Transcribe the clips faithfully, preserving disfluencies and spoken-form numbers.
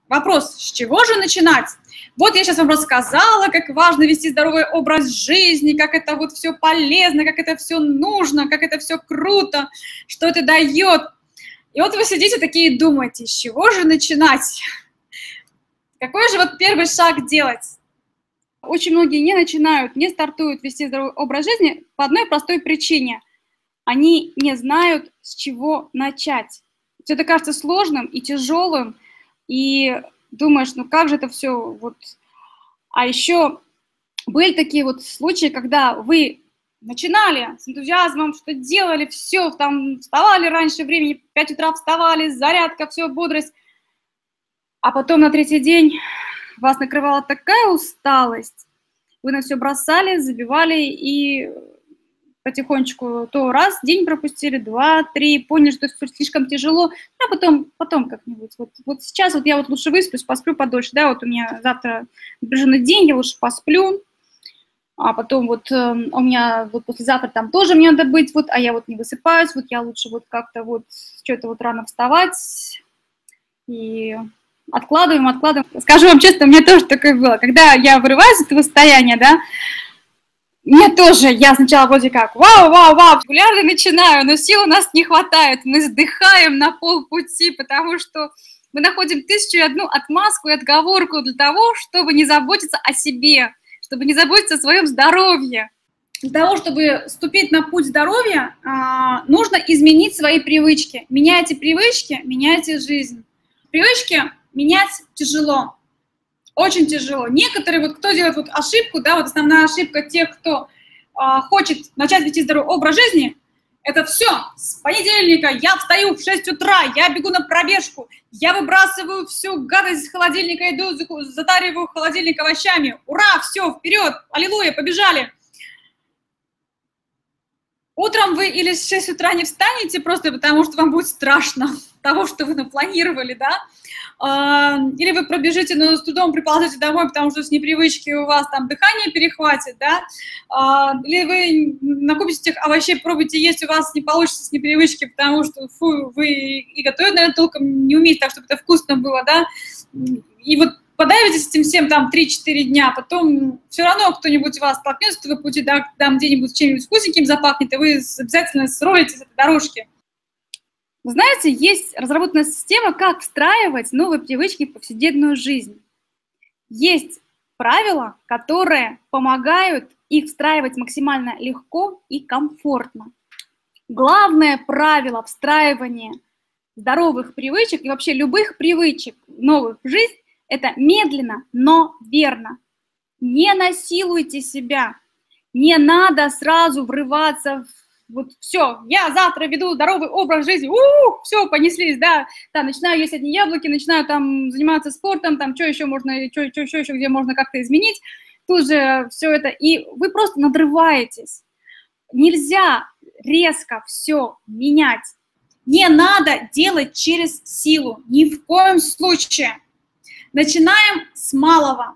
Вопрос, с чего же начинать? Вот я сейчас вам рассказала, как важно вести здоровый образ жизни, как это вот все полезно, как это все нужно, как это все круто, что это дает. И вот вы сидите такие и думаете, с чего же начинать? Какой же вот первый шаг делать? Очень многие не начинают, не стартуют вести здоровый образ жизни по одной простой причине. Они не знают, с чего начать. Все это кажется сложным и тяжелым, и думаешь, ну как же это все вот. А еще были такие вот случаи, когда вы начинали с энтузиазмом, что делали, все, там вставали раньше времени, в пять утра вставали, зарядка, все, бодрость. А потом на третий день вас накрывала такая усталость, вы на все бросали, забивали и потихонечку то раз день пропустили, два, три, поняли, что слишком тяжело, а потом, потом как-нибудь. Вот, вот сейчас вот я вот лучше высплюсь, посплю подольше, да, вот у меня завтра напряженный день, я лучше посплю, а потом вот э, у меня вот послезавтра там тоже мне надо быть, вот, а я вот не высыпаюсь, вот я лучше вот как-то вот что-то вот рано вставать и откладываем, откладываем. Скажу вам честно, у меня тоже такое было, когда я вырываюсь из этого состояния, да, мне тоже, я сначала вроде как, вау, вау, вау, регулярно начинаю, но сил у нас не хватает, мы сдыхаем на полпути, потому что мы находим тысячу и одну отмазку и отговорку для того, чтобы не заботиться о себе, чтобы не заботиться о своем здоровье. Для того, чтобы вступить на путь здоровья, нужно изменить свои привычки. Меняйте привычки, меняйте жизнь. Привычки менять тяжело. Очень тяжело. Некоторые, вот кто делает вот ошибку, да, вот основная ошибка тех, кто э, хочет начать вести здоровый образ жизни, это все, с понедельника я встаю в шесть утра, я бегу на пробежку, я выбрасываю всю гадость из холодильника, иду, затариваю холодильник овощами, ура, все, вперед, аллилуйя, побежали. Утром вы или в шесть утра не встанете просто потому, что вам будет страшно того, что вы напланировали, да, или вы пробежите, но с трудом приползете домой, потому что с непривычки у вас там дыхание перехватит, да, или вы накупите этих овощей, пробуйте есть, у вас не получится с непривычки, потому что, фу, вы и готовить, наверное, толком не умеете, так, чтобы это вкусно было, да, и вот подавитесь этим всем там три-четыре дня, потом все равно кто-нибудь у вас столкнется в твоем пути, да, там где-нибудь чем-нибудь вкусненьким запахнет, и вы обязательно сролите с этой дорожки. Вы знаете, есть разработанная система, как встраивать новые привычки в повседневную жизнь. Есть правила, которые помогают их встраивать максимально легко и комфортно. Главное правило встраивания здоровых привычек и вообще любых привычек новых в жизнь – это медленно, но верно. Не насилуйте себя, не надо сразу врываться в вот все, я завтра веду здоровый образ жизни, у-у-у, все, понеслись, да, там, начинаю есть одни яблоки, начинаю там заниматься спортом, там, что еще можно, что еще, еще, где можно как-то изменить, тут же все это, и вы просто надрываетесь. Нельзя резко все менять, не надо делать через силу, ни в коем случае. Начинаем с малого.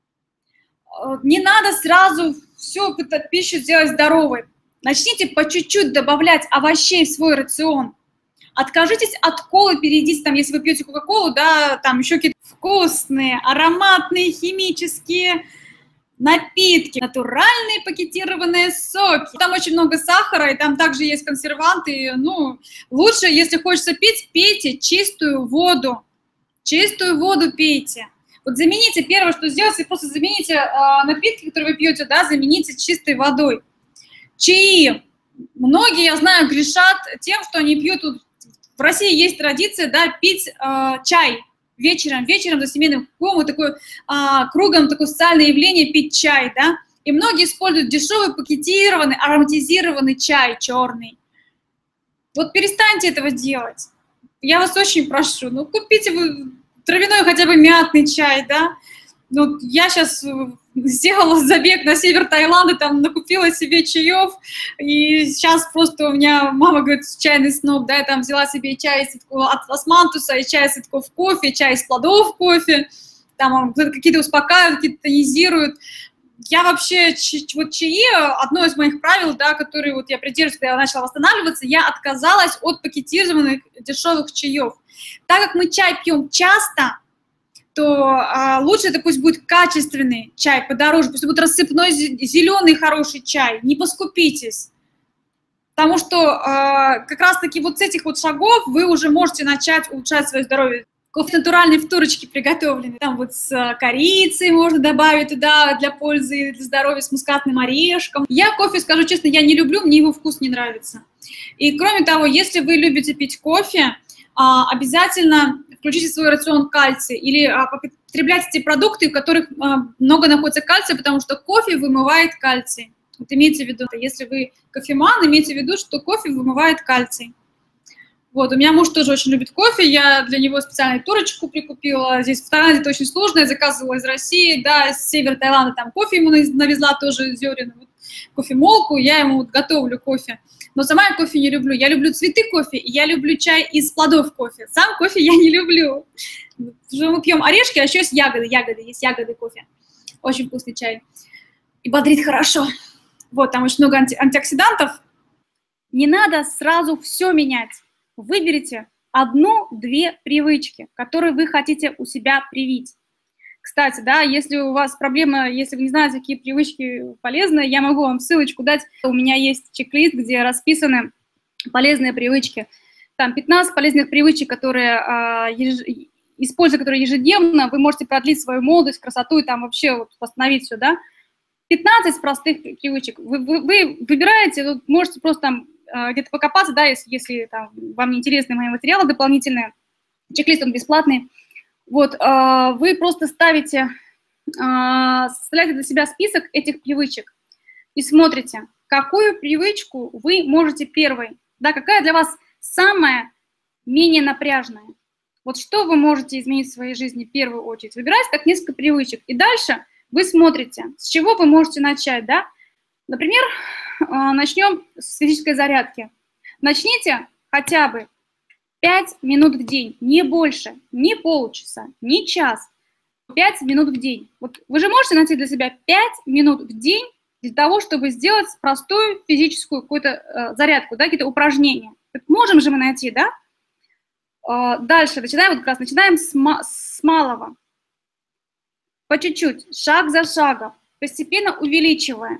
Не надо сразу всю пищу сделать здоровой. Начните по чуть-чуть добавлять овощей в свой рацион. Откажитесь от колы, перейдите, там, если вы пьете кока-колу, да, там еще какие-то вкусные, ароматные, химические напитки, натуральные пакетированные соки. Там очень много сахара, и там также есть консерванты. Ну, лучше, если хочется пить, пейте чистую воду. Чистую воду пейте. Вот замените, первое, что сделайте, просто замените э, напитки, которые вы пьете, да, замените чистой водой. Чаи. Многие, я знаю, грешат тем, что они пьют. В России есть традиция, да, пить э, чай вечером, вечером за семейным кругом, вот такой э, кругом, такое социальное явление, пить чай, да. И многие используют дешевый, пакетированный, ароматизированный чай черный. Вот перестаньте этого делать. Я вас очень прошу, ну купите вы травяной хотя бы мятный чай, да. Ну, я сейчас сделала забег на север Таиланда, там накупила себе чаев, и сейчас просто у меня мама говорит, чайный сноб, да, я там взяла себе чай из от османтуса, и чай из цветков кофе, чай из плодов кофе, там какие-то успокаивают, какие-то тонизируют. Я вообще, вот чаи, одно из моих правил, да, которые вот я придерживаюсь, когда я начала восстанавливаться, я отказалась от пакетированных дешевых чаев. Так как мы чай пьем часто, то а, лучше это пусть будет качественный чай, подороже, пусть будет рассыпной зеленый хороший чай, не поскупитесь. Потому что а, как раз-таки вот с этих вот шагов вы уже можете начать улучшать свое здоровье. Кофе натуральный в турочке приготовленный, там вот с корицей можно добавить туда для пользы, для здоровья, с мускатным орешком. Я кофе, скажу честно, я не люблю, мне его вкус не нравится. И кроме того, если вы любите пить кофе, а, обязательно включите в свой рацион кальций или а, потребляйте те продукты, в которых а, много находится кальция, потому что кофе вымывает кальций. Вот имейте в виду, если вы кофеман, имейте в виду, что кофе вымывает кальций. Вот, у меня муж тоже очень любит кофе, я для него специальную турочку прикупила. Здесь в Таиланде это очень сложно, я заказывала из России, да, из севера Таиланда, там кофе ему навезла тоже зерен, вот, кофемолку, я ему вот готовлю кофе. Но сама я кофе не люблю, я люблю цветы кофе, и я люблю чай из плодов кофе. Сам кофе я не люблю. Мы пьем орешки, а еще есть ягоды, ягоды, есть ягоды кофе. Очень вкусный чай. И бодрит хорошо. Вот, там очень много анти антиоксидантов. Не надо сразу все менять. Выберите одну-две привычки, которые вы хотите у себя привить. Кстати, да, если у вас проблема, если вы не знаете, какие привычки полезны, я могу вам ссылочку дать. У меня есть чек-лист, где расписаны полезные привычки. Там пятнадцать полезных привычек, которые, а, еж... используя которые ежедневно, вы можете продлить свою молодость, красоту и там вообще вот, восстановить все, да. пятнадцать простых привычек. Вы, вы, вы выбираете, вот, можете просто там где-то покопаться, да, если, если там, вам не интересны мои материалы дополнительные, чек-лист он бесплатный. Вот, э, вы просто ставите, э, составляете для себя список этих привычек и смотрите, какую привычку вы можете первой, да, какая для вас самая менее напряжная. Вот что вы можете изменить в своей жизни в первую очередь. Выбирайте так несколько привычек, и дальше вы смотрите, с чего вы можете начать, да. Например, начнем с физической зарядки. Начните хотя бы пять минут в день, не больше, не полчаса, не час, пять минут в день. Вот вы же можете найти для себя пять минут в день для того, чтобы сделать простую физическую какую-то э, зарядку, да, какие-то упражнения. Так можем же мы найти, да? Э, дальше начинаем, вот как раз начинаем с, с малого. По чуть-чуть, шаг за шагом, постепенно увеличивая.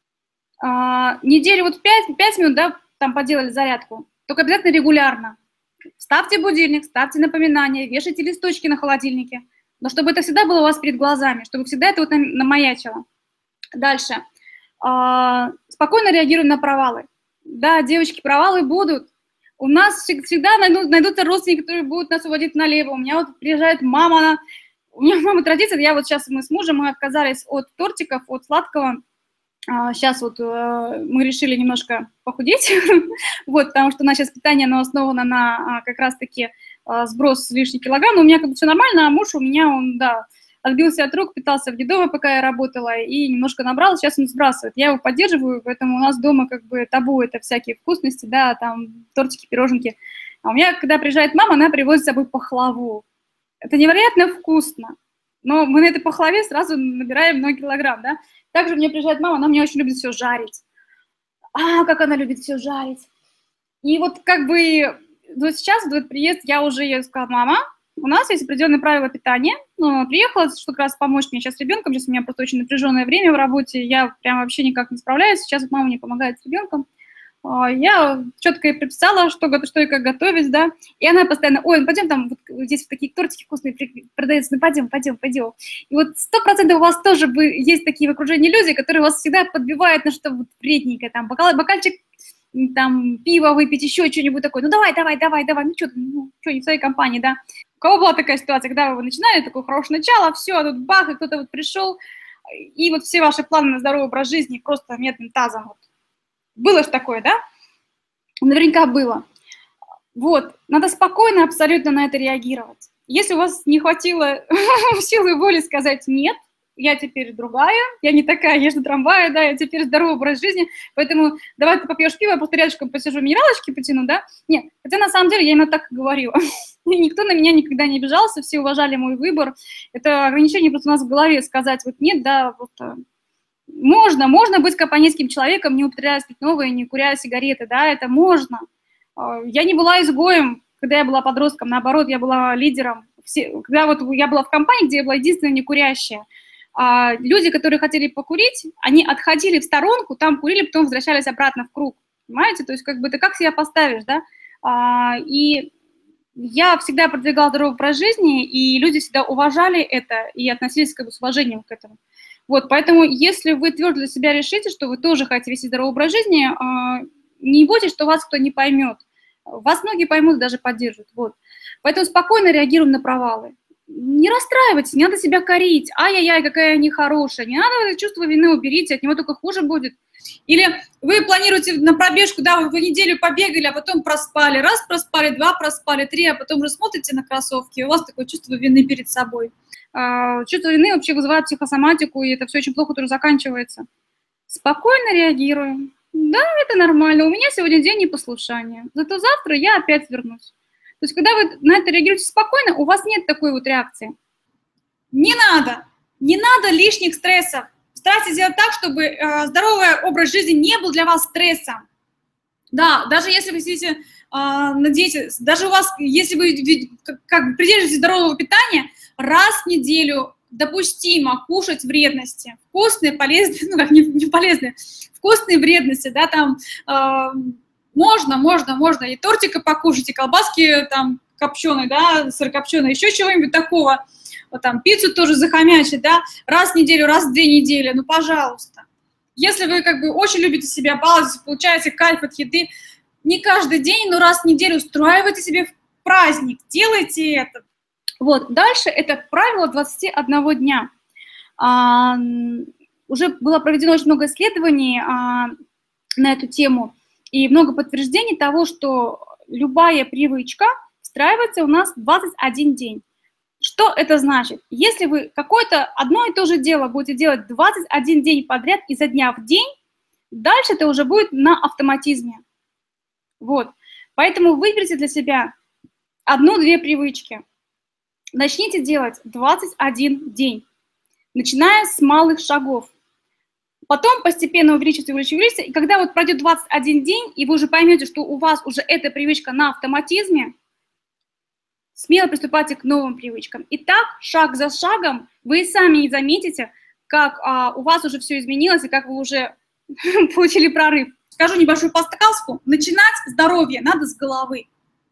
Uh, неделю вот пять минут, да, там поделали зарядку, только обязательно регулярно. Ставьте будильник, ставьте напоминания, вешайте листочки на холодильнике, но чтобы это всегда было у вас перед глазами, чтобы всегда это вот намаячило. Дальше. Uh, спокойно реагируем на провалы. Да, девочки, провалы будут. У нас всегда найдут, найдутся родственники, которые будут нас уводить налево. У меня вот приезжает мама, она... у меня мама традиция, я вот сейчас, мы с мужем, мы отказались от тортиков, от сладкого. Сейчас вот мы решили немножко похудеть, вот, потому что наше питание, оно основано на как раз-таки сброс лишних килограмм, но у меня как бы все нормально, а муж у меня, он, да, отбился от рук, питался в детдоме, пока я работала, и немножко набрал, сейчас он сбрасывает. Я его поддерживаю, поэтому у нас дома как бы табу, это всякие вкусности, да, там тортики, пироженки. А у меня, когда приезжает мама, она привозит с собой пахлаву. Это невероятно вкусно, но мы на этой пахлаве сразу набираем много килограмм, да. Также мне приезжает мама, она мне очень любит все жарить. А, как она любит все жарить. И вот как бы вот сейчас, вот приезд, я уже ей сказала, мама, у нас есть определенные правила питания. Ну, приехала, чтобы как раз помочь мне сейчас с ребенком. Сейчас у меня просто очень напряженное время в работе. Я прям вообще никак не справляюсь. Сейчас мама мне помогает с ребенком. Я четко ей прописала, что, что и как готовить, да, и она постоянно, ой, ну пойдем там, вот здесь вот такие тортики вкусные продаются, ну пойдем, пойдем, пойдем. И вот сто процентов у вас тоже есть такие в окружении люди, которые вас всегда подбивают на что-то вот вредненькое, там, бокал, бокальчик, там, пиво выпить, еще что-нибудь такое, ну давай, давай, давай, давай, ну что, ну что, не в своей компании, да. У кого была такая ситуация, когда вы начинали, такое хорошее начало, все, тут бах, и кто-то вот пришел, и вот все ваши планы на здоровый образ жизни просто медным тазом вот. Было же такое, да? Наверняка было. Вот, надо спокойно абсолютно на это реагировать. Если у вас не хватило силы воли сказать «нет», я теперь другая, я не такая, езжу трамвая, да, я теперь здоровый образ жизни, поэтому давай ты попьешь пиво, я просто рядышком посижу, минералочки потяну, да? Нет, хотя на самом деле я именно так и говорила. И никто на меня никогда не обижался, все уважали мой выбор. Это ограничение просто у нас в голове сказать вот «нет», да, вот... Можно, можно быть компанейским человеком, не употребляя спиртное, не куря сигареты, да, это можно. Я не была изгоем, когда я была подростком, наоборот, я была лидером все, когда вот я была в компании, где я была единственная некурящая, а, люди, которые хотели покурить, они отходили в сторонку, там курили, потом возвращались обратно в круг, понимаете? То есть как бы ты как себя поставишь, да? А, и я всегда продвигала здоровый образ жизни, и люди всегда уважали это и относились как бы с уважением к этому. Вот, поэтому если вы твердо для себя решите, что вы тоже хотите вести здоровый образ жизни, а, не бойтесь, что вас кто не поймет. Вас многие поймут, даже поддержат. Вот. Поэтому спокойно реагируем на провалы. Не расстраивайтесь, не надо себя корить. Ай-яй-яй, какая я нехорошая. Не надо это чувство вины уберите, от него только хуже будет. Или вы планируете на пробежку, да, вы неделю побегали, а потом проспали. Раз проспали, два проспали, три, а потом уже смотрите на кроссовки, и у вас такое чувство вины перед собой. Чувство вины вообще вызывает психосоматику, и это все очень плохо тоже заканчивается. Спокойно реагируем. Да, это нормально. У меня сегодня день непослушания. Зато завтра я опять вернусь. То есть, когда вы на это реагируете спокойно, у вас нет такой вот реакции. Не надо. Не надо лишних стрессов. Старайтесь сделать так, чтобы э, здоровый образ жизни не был для вас стрессом. Да, даже если вы сидите э, на диете, даже у вас, если вы как, как придерживаетесь здорового питания, раз в неделю допустимо кушать вредности. Вкусные, полезные, ну как не, не полезные, вкусные вредности, да, там э, можно, можно, можно и тортика покушать, и колбаски там копченые, да, сырокопченые, еще чего-нибудь такого. Вот там пиццу тоже захомячить, да, раз в неделю, раз в две недели, ну, пожалуйста. Если вы как бы очень любите себя баловать, получаете кайф от еды, не каждый день, но раз в неделю устраивайте себе праздник, делайте это. Вот, дальше это правило двадцати одного дня. А, уже было проведено очень много исследований а, на эту тему и много подтверждений того, что любая привычка встраивается у нас в двадцать один день. Что это значит? Если вы какое-то одно и то же дело будете делать двадцать один день подряд изо дня в день, дальше это уже будет на автоматизме. Вот. Поэтому выберите для себя одну-две привычки. Начните делать двадцать один день, начиная с малых шагов. Потом постепенно увеличивайте, увеличивайте, увеличивайте. И когда вот пройдет двадцать один день, и вы уже поймете, что у вас уже эта привычка на автоматизме, смело приступайте к новым привычкам. И так, шаг за шагом, вы сами не заметите, как а, у вас уже все изменилось, и как вы уже получили прорыв. Скажу небольшую подсказку. Начинать здоровье надо с головы.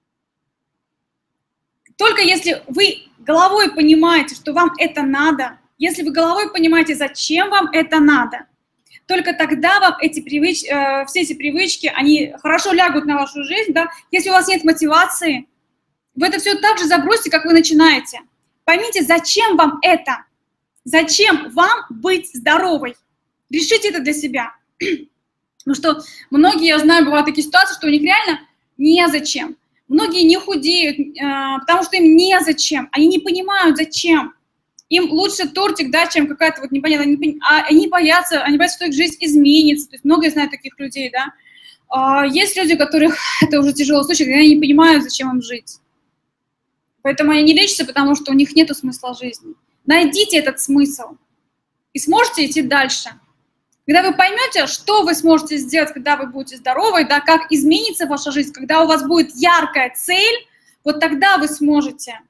Только если вы головой понимаете, что вам это надо, если вы головой понимаете, зачем вам это надо, только тогда вам эти привыч... э, все эти привычки, они хорошо лягут на вашу жизнь. Да? Если у вас нет мотивации, вы это все так же забросите, как вы начинаете. Поймите, зачем вам это? Зачем вам быть здоровой? Решите это для себя. Потому что многие, я знаю, бывают такие ситуации, что у них реально незачем. Многие не худеют, потому что им незачем. Они не понимают, зачем. Им лучше тортик, да, чем какая-то вот непонятная... А они боятся, они боятся, что их жизнь изменится. То есть многие знают таких людей, да. Есть люди, у которых это уже тяжелый случай, когда они не понимают, зачем им жить. Поэтому они не лечатся, потому что у них нет смысла жизни. Найдите этот смысл и сможете идти дальше. Когда вы поймете, что вы сможете сделать, когда вы будете здоровы, да, как изменится ваша жизнь, когда у вас будет яркая цель, вот тогда вы сможете